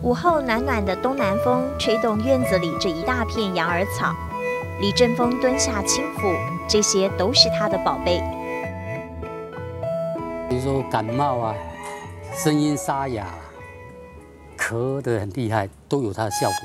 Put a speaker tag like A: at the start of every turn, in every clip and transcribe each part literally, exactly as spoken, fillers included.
A: 午后暖暖的东南风吹动院子里这一大片羊耳草，李正峰蹲下轻抚，这些都是他的宝贝。
B: 比如说感冒啊，声音沙哑，咳得很厉害，都有它的效果。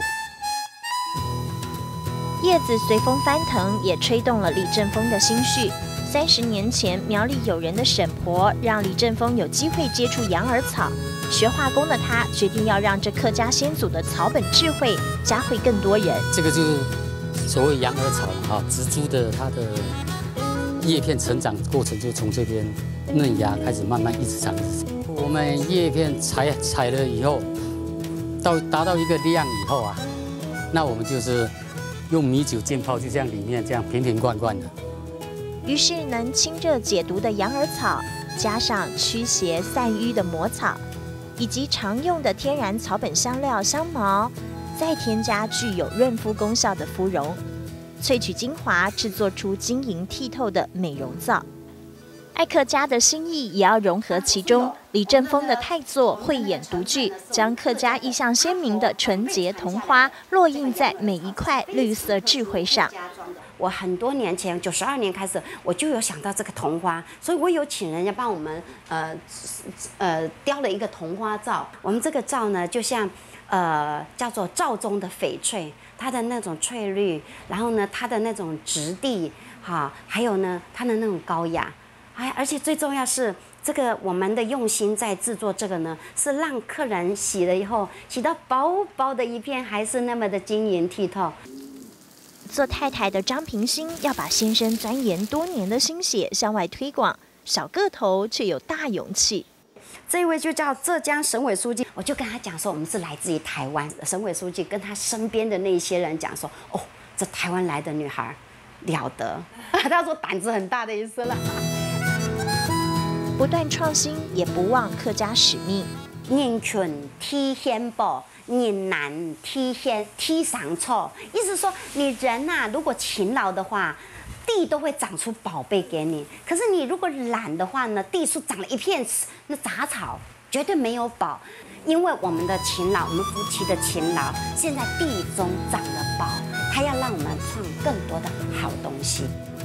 A: 叶子随风翻腾，也吹动了李正峰的心绪。三十年前，苗栗友人的沈婆让李正峰有机会接触羊耳草。学化工的他决定要让这客家先祖的草本智慧教会更多人。
B: 这个就是所谓羊耳草哈，植株的它的叶片成长过程就从这边嫩芽开始慢慢一直长一直长。我们叶片采采了以后，到达到一个量以后啊，那我们就是用米酒浸泡，就像里面这样瓶瓶罐罐的。
A: 于是能清热解毒的羊耳草，加上驱邪散瘀的魔草，以及常用的天然草本香料香茅，再添加具有润肤功效的芙蓉，萃取精华，制作出晶莹剔透的美容皂。爱客家的心意也要融合其中。李正峰的太作慧眼独具，将客家意象鲜明的纯洁桐花落印在每一块绿色智慧上。
C: 我很多年前，九十二年开始，我就有想到这个桐花，所以我有请人家帮我们呃呃雕了一个桐花皂。我们这个皂呢，就像呃叫做皂中的翡翠，它的那种翠绿，然后呢它的那种质地哈，还有呢它的那种高雅，哎，而且最重要是这个我们的用心在制作这个呢，是让客人洗了以后，洗到薄薄的一片，还是那么的晶莹剔透。
A: 做太太的张平心要把先生钻研多年的心血向外推广，小个头却有大勇气。
C: 这一位就叫浙江省委书记，我就跟他讲说，我们是来自于台湾。省委书记跟他身边的那些人讲说，哦，这台湾来的女孩了得，他说胆子很大的意思了。
A: 不断创新，也不忘客家使命。
C: 人群天仙报，人难天仙天上错。意思说，你人呐、啊，如果勤劳的话，地都会长出宝贝给你。可是你如果懒的话呢，地树长了一片那杂草，绝对没有宝。因为我们的勤劳，我们夫妻的勤劳，现在地中长了宝，他要让我们创更多的好东西。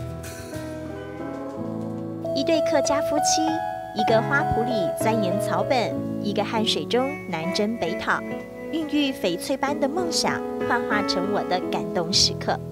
A: 一对客家夫妻，一个花圃里钻研草本，一个汗水中南征北讨，孕育翡翠般的梦想，幻化成我的感动时刻。